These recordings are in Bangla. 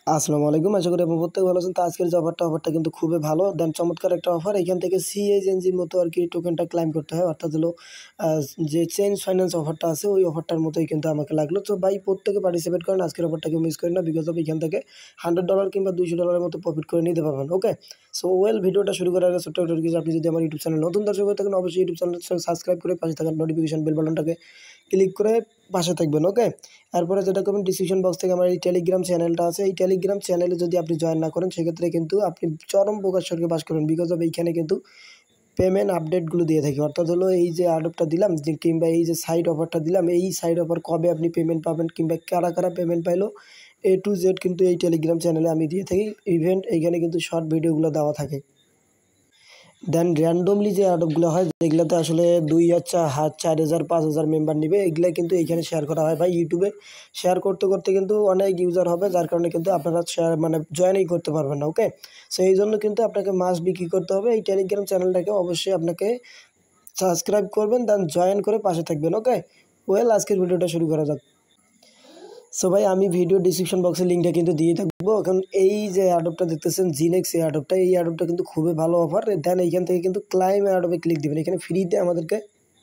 আসসালামু আলাইকুম। আশা করি আপনারা প্রত্যেকে ভালো আছেন। তো আজকের যে অফারটা কিন্তু খুবই ভালো। দেন চমৎকার একটা অফার। এখান থেকে CHNG-র মতো আরকি টোকেনটা ক্লাইম করতে হয়। অর্থাৎ হলো আ যে চেঞ্জ ফাইন্যান্স অফারটা আছে ওই অফারটার মতোই কিন্তু আমাকে লাগলো। তো ভাই প্রত্যেকে পার্টিসিপেট করেন। আজকের অফারটাকে মিস করেন না। বিকজ অফ এখান থেকে $100 কিংবা $200 এর মতো প্রফিট করে নিতে পারবেন। ওকে? সো ভিডিওটা শুরু করার আগে ছোট্ট একটা রিকোয়েস্ট, আপনি যদি আমার ইউটিউব চ্যানেল নতুন দর্শক হয়ে থাকেন অবশ্যই ইউটিউব চ্যানেলটা সাবস্ক্রাইব করে পাশে থাকা নোটিফিকেশন বেল বাটনটাকে ক্লিক করে পাশে থাকবেন। ওকে? এরপরে যেটা করবেন, ডিসক্রিপশন বক্স থেকে আমার এই টেলিগ্রাম চ্যানেলটা আছে। এই টেলিগ্রাম চ্যানেলে যদি আপনি জয়েন না করেন সেক্ষেত্রে কিন্তু আপনি চরম প্রকার স্বর্গে বাস করবেন। বিকজ অফ এইখানে কিন্তু পেমেন্ট আপডেটগুলো দিয়ে থাকি। অর্থাৎ হলো এই যে আডবটা দিলাম কিংবা এই যে সাইড অফারটা দিলাম, এই সাইড অফার কবে আপনি পেমেন্ট পাবেন কিংবা কারা পেমেন্ট পাইলো A to Z কিন্তু এই টেলিগ্রাম চ্যানেলে আমি দিয়ে থাকি। ইভেন্ট এইখানে কিন্তু শর্ট ভিডিওগুলো দেওয়া থাকে। দেন র্যান্ডমলি যে অ্যাডপগুলো হয় যেগুলোতে আসলে 2,000, 4,000, 5,000 মেম্বার নিবে, এগুলো কিন্তু এইখানে শেয়ার করা হয় ভাই। ইউটিউবে শেয়ার করতে কিন্তু অনেক ইউজার হবে, যার কারণে কিন্তু আপনারা শেয়ার জয়েনই করতে পারবেন না। ওকে? সো এই জন্য কিন্তু আপনাকে মাস্ট বি কী করতে হবে, এই টেলিগ্রাম চ্যানেলটাকে অবশ্যই আপনাকে সাবস্ক্রাইব করবেন, দেন জয়েন করে পাশে থাকবেন। ওকে? আজকের ভিডিওটা শুরু করা যাক। সো ভাই আমি ভিডিও ডিসক্রিপশন বক্সে লিঙ্কটা কিন্তু দিয়ে থাকবো। এখন এই যে অ্যাডপটা দেখতেছেন ZENX, এই অ্যাডপটা কিন্তু খুবই ভালো অফার। দেন এইখান থেকে কিন্তু ক্লাইম অ্যাডপে ক্লিক দিবেন। এখানে ফ্রিতে আমাদেরকে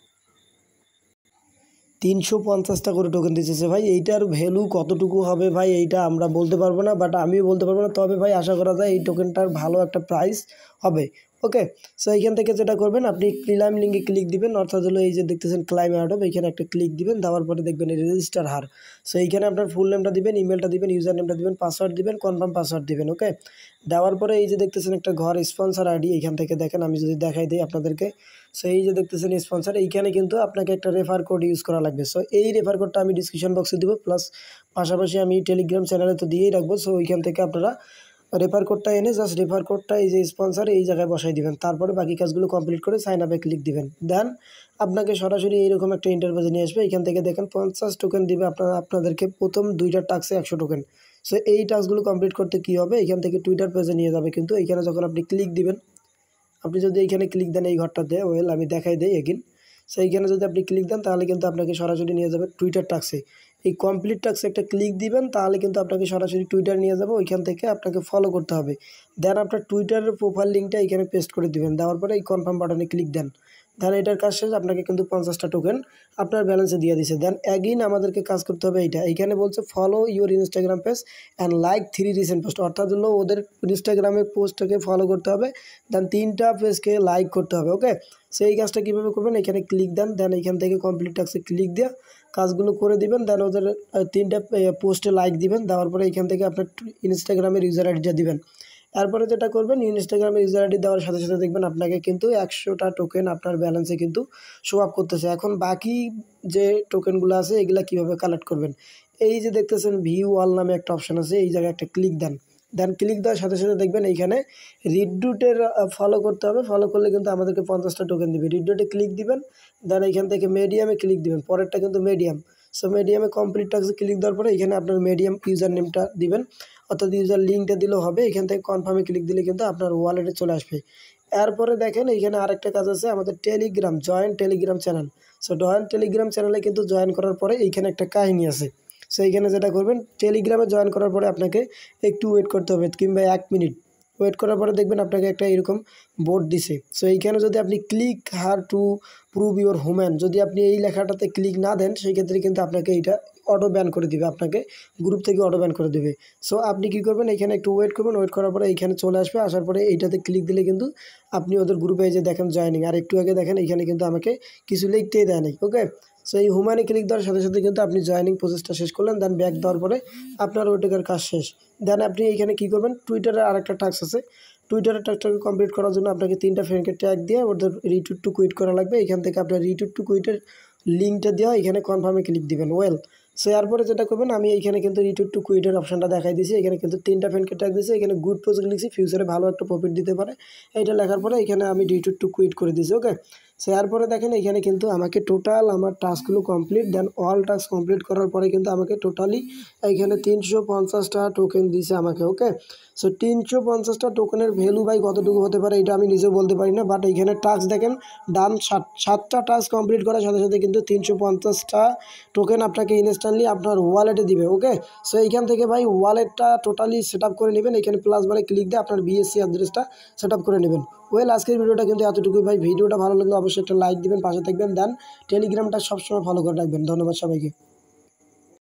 350টা করে টোকেন দিতেছে ভাই। এইটার ভ্যালু কতটুকু হবে ভাই এইটা আমরা বলতে পারবো না, বাট আমিও বলতে পারবো না। তবে ভাই আশা করা যায় এই টোকেনটার ভালো একটা প্রাইস হবে। ওকে? সো এইখান থেকে যেটা করবেন, আপনি ক্লাইম লিঙ্কে ক্লিক দিবেন। অর্থাৎ হলো এই যে দেখতেছেন ক্লাইম অ্যাডপ, এইখানে একটা ক্লিক দিবেন। দেওয়ার পরে দেখবেন এই রেজিস্টার হার। সো এইখানে আপনার ফুল নেমটা দিবেন, ইমেলটা দিবেন, ইউজার নেমটা দিবেন, পাসওয়ার্ড দিবেন, কনফার্ম পাসওয়ার্ড দিবেন। ওকে? দেওয়ার পরে এই যে দেখতেছেন একটা ঘর স্পন্সর আইডি, এইখান থেকে দেখেন আমি যদি দেখাই দিই আপনাদেরকে। সো এই যে দেখতেছেন স্পন্সর, এইখানে কিন্তু আপনাকে একটা রেফার কোড ইউজ করা লাগবে। সো এই রেফার কোডটা আমি ডিসক্রিপশন বক্সে দিব, প্লাস পাশাপাশি আমি টেলিগ্রাম চ্যানেলে তো দিয়েই রাখবো। সো ওইখান থেকে আপনারা রেফার কোডটা এনে জাস্ট রেফার কোডটা এই যে স্পন্সর এই জায়গায় বসাই দিবেন। তারপরে বাকি কাজগুলো কমপ্লিট করে সাইন আপে ক্লিক দিবেন। দেন আপনাকে সরাসরি এইরকম একটা ইন্টারফেসে নিয়ে আসবে। এখান থেকে দেখেন 50 টোকেন দিবে আপনাদেরকে প্রথম 2টা টাস্কে 100 টোকেন। সো এই টাস্কগুলো কমপ্লিট করতে কী হবে, এখান থেকে টুইটার পেজে নিয়ে যাবে। কিন্তু এইখানে যখন আপনি ক্লিক দিবেন, আপনি যদি এইখানে ক্লিক দেন এই ঘরটাতে, আমি দেখাই দেই এগেইন। সো এইখানে যদি আপনি ক্লিক দেন তাহলে কিন্তু আপনাকে সরাসরি নিয়ে যাবে টুইটার টাস্কে। এই কমপ্লিট টাস্কে একটা ক্লিক দিবেন, তাহলে কিন্তু আপনাকে সরাসরি টুইটার নিয়ে যাবে। ওইখান থেকে আপনাকে ফলো করতে হবে। দেন আপনার টুইটারের প্রোফাইল লিঙ্কটা এখানে পেস্ট করে দিবেন। দেওয়ার পরে এই কনফার্ম বাটনে ক্লিক দেন। দেন এটার কাজ শেষ, আপনাকে কিন্তু 50টা টোকেন আপনার ব্যালেন্সে দিয়ে দিছে। দেন অ্যাগেইন আমাদেরকে কাজ করতে হবে এইটা। এইখানে বলছে follow your Instagram page and like 3 recent post. অর্থাৎ হলো ওদের ইনস্টাগ্রামের পোস্টটাকে ফলো করতে হবে, দেন 3টা পেজকে লাইক করতে হবে। ওকে? সো এই কাজটা কীভাবে করবেন, এখানে ক্লিক দেন, দেন এইখান থেকে কমপ্লিট টাস্কে ক্লিক দিয়ে কাজগুলো করে দিবেন। দেন ওদের 3টা পোস্টে লাইক দিবেন। দেওয়ার পরে এইখান থেকে আপনার ইনস্টাগ্রামের ইউজার আইডিটা দিবেন। এরপরে যেটা করবেন, ইনস্টাগ্রামে ইউজার আইডি দেওয়ার সাথে সাথে দেখবেন আপনাকে কিন্তু 100টা টোকেন আপনার ব্যালেন্সে কিন্তু শো আপ করতেছে। এখন বাকি যে টোকেনগুলো আছে এগুলা কীভাবে কালেক্ট করবেন, এই যে দেখতেছেন ভিউ অল নামে একটা অপশান আছে, এই জায়গায় একটা ক্লিক দেন। দেন ক্লিক দেওয়ার সাথে সাথে দেখবেন এইখানে রিডুটের ফলো করতে হবে। ফলো করলে কিন্তু আমাদেরকে 50টা টোকেন দিবে। রিডুটে ক্লিক দিবেন, দেন এইখান থেকে মিডিয়ামে ক্লিক দিবেন। পরেরটা কিন্তু মিডিয়াম। সো মিডিয়ামে কমপ্লিট টাস্কে ক্লিক দেওয়ার পরে এখানে আপনার মিডিয়াম ইউজার নেমটা দিবেন, অর্থাৎ ইউজার লিঙ্কটা দিলেও হবে। এখান থেকে কনফার্মে ক্লিক দিলে কিন্তু আপনার ওয়ালেটে চলে আসবে। এরপরে দেখেন এইখানে আরেকটা কাজ আছে, আমাদের Telegram join Telegram channel. So join Telegram চ্যানেলে কিন্তু জয়েন করার পরে এইখানে একটা কাহিনী আছে। সো এইখানে যেটা করবেন, টেলিগ্রামে জয়েন করার পরে আপনাকে একটু ওয়েট করতে হবে, কিংবা 1 মিনিট ওয়েট করার পরে দেখবেন আপনাকে একটা এরকম বোর্ড দিছে। সো এইখানে যদি আপনি click here to prove your human, যদি আপনি এই লেখাটাতে ক্লিক না দেন সেই ক্ষেত্রে কিন্তু আপনাকে এইটা অটো ব্যান করে দিবে, আপনাকে গ্রুপ থেকে অটো ব্যান করে দেবে। সো আপনি কী করবেন, এখানে একটু ওয়েট করবেন। ওয়েট করার পরে এইখানে চলে আসবে। আসার পরে এইটাতে ক্লিক দিলে কিন্তু আপনি ওদের গ্রুপে যে দেখেন জয়েনিং, আর একটু আগে দেখেন এইখানে কিন্তু আমাকে কিছু লিখতেই দেয় নাই। ওকে? সো এই হুমানে ক্লিক দেওয়ার সাথে সাথে কিন্তু আপনি জয়েনিং প্রসেসটা শেষ করলেন। দেন ব্যাক দেওয়ার পরে আপনার ওইটাকার কাজ শেষ। দেন আপনি এইখানে কী করবেন, টুইটারে আরেকটা টাস্ক আছে। টুইটারের টাস্কটাকে কমপ্লিট করার জন্য আপনাকে 3টা ফ্রেন্ডকে ট্যাগ দিয়ে ওদের রিটুইট টু কুইট করা লাগবে। এখান থেকে আপনার রিটুইট টু কুইটের লিঙ্কটা দেওয়া, এখানে কনফার্মে ক্লিক দিবেন। সো এরপরে যেটা করবেন, আমি এইখানে কিন্তু রিটুইট টু কুইটের অপশানটা দেখাই দিয়েছি। এখানে কিন্তু 3টা ফ্রেন্ডকে ট্যাগ দিয়েছি। এখানে গুড প্রজেক্ট লিখছি, ফিউচারে ভালো একটা প্রফিট দিতে পারে। এইটা লেখার পরে এখানে আমি রিটুইট টু কুইট করে দিয়েছি। ওকে? সো এরপরে দেখেন এখানে কিন্তু আমাকে টোটাল আমার টাস্কগুলো complete, then all task complete করার পরে কিন্তু আমাকে টোটালি এখানে 350টা টোকেন দিছে আমাকে। ওকে, সো 350টা টোকেনের ভ্যালু ভাই কতটুকু হতে পারে এটা আমি নিজেও বলতে পারি না, বাট এইখানে টাস্ক দেখেন ডান 7টা টাস্ক কমপ্লিট করার সাথে সাথে কিন্তু 350টা টোকেন আপনাকে ইনস্ট্যান্টলি আপনার ওয়ালেটে দিবে। ওকে, সো এইখান থেকে ভাই ওয়ালেটটা টোটালি সেট আপ করে নেবেন, এখানে প্লাস বারে ক্লিক দিয়ে আপনার বিএসসি অ্যাড্রেসটা সেট আপ করে নেবেন। ওয়েল, আজকের ভিডিওটা কিন্তু এতটুকুই ভাই। ভিডিওটা ভালো লাগলে অবশ্যই একটা লাইক দিবেন, পাশে থাকবেন, দেন টেলিগ্রামটা সবসময় ফলো করে রাখবেন। ধন্যবাদ সবাইকে।